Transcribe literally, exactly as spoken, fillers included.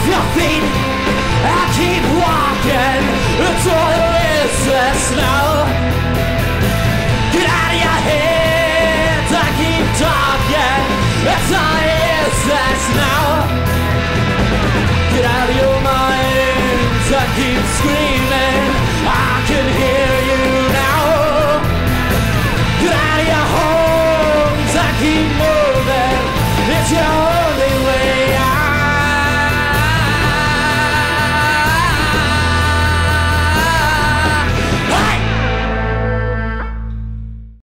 off your feet and keep walking until there is the snow. Get out of your head and keep talking. It's all